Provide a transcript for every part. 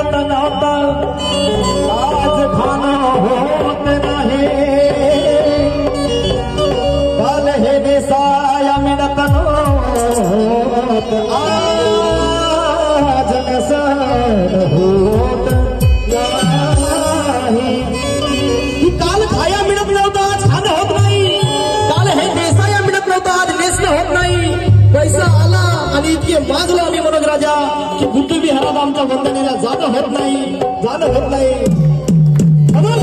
मिळत नव्हतं आज खाणं होत नाही काल हे दिसाया मिळत नव्हतं आज नसन होत नाही काल खाया मिळत नव्हतं आज खाणं होत नाही काल हे दिसाया मिळत नव्हतं आज नेसणं होत नाही पैसा आला आणि इतके माजलो आम्ही मनोज राजा की बुद्धी विहारात आमच्या वंदनेला जाणं होत नाही म्हणून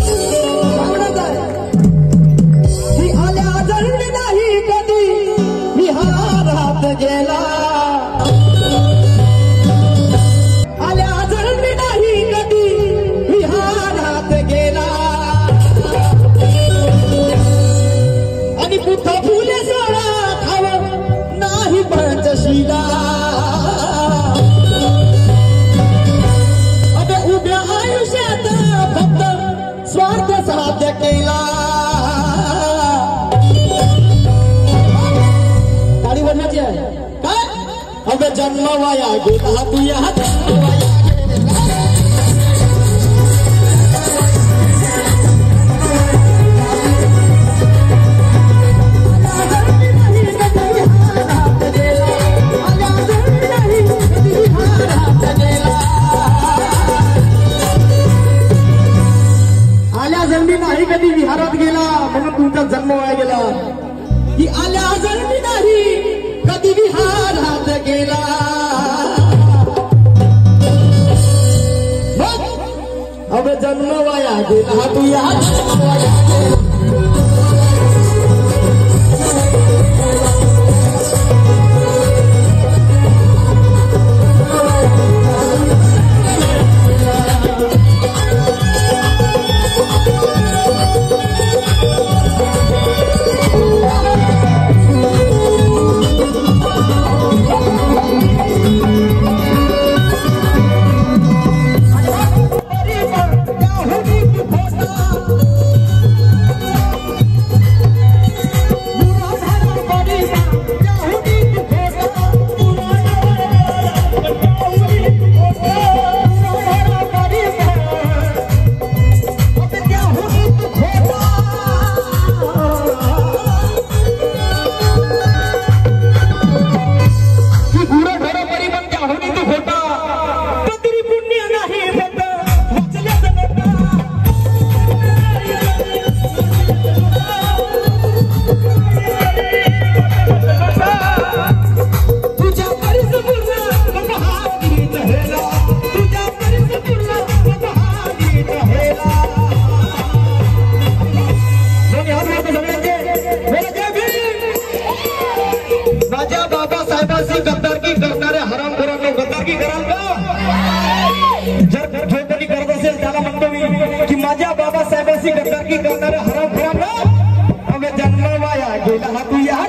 की आल्या जळली नाही कधी विहारात गेला आल्या जळली नाही कधी विहारात गेला आणि बुद्ध फुले सोळा खाव नाही पंचशिला अबे उभ्या आयुष्यात फक्त स्वार्थ साध्य केला गाडी बनवायची आहे काय अबे जन्म वाया गेला तू या जन्म वाया नाही कधी विहारात गेला म्हणून तुमचा जन्म वाया गेला की आल्या जन्मी नाही कधी विहारात गेला अब जन्म वाया गेला तू या जन्म वाया गेला गद्दारकी करणाऱ्या हरामखोरांना गद्दारकी कराल का जर जो कोणी करत असेल त्याला म्हणतो मी की माझ्या बाबासाहेबांशी गद्दारकी करणाऱ्या हरामखोरांना अबे जन्म वाया गेला हा तू या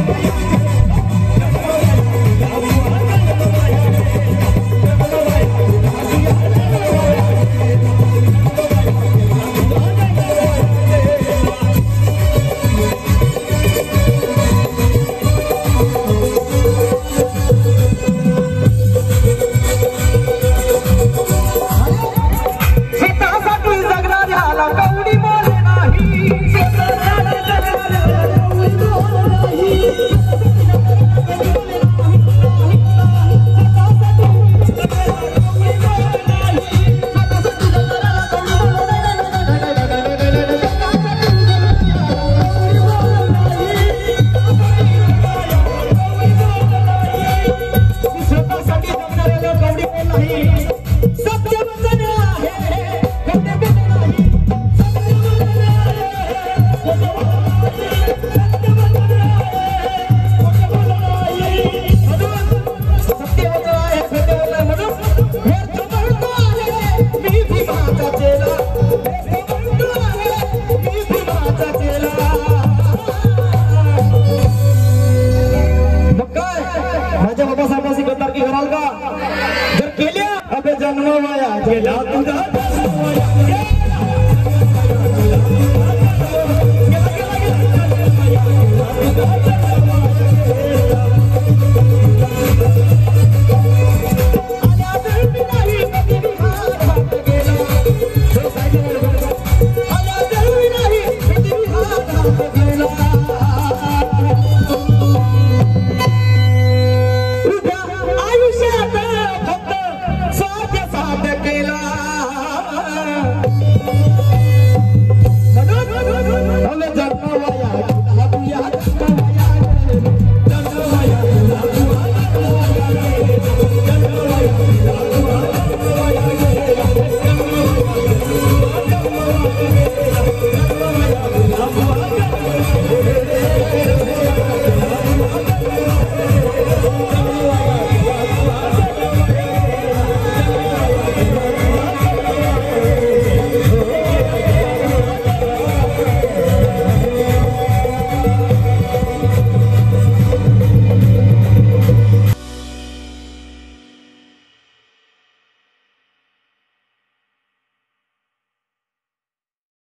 कराल का जर केल्या अबे जन्म वाया गेला तुझा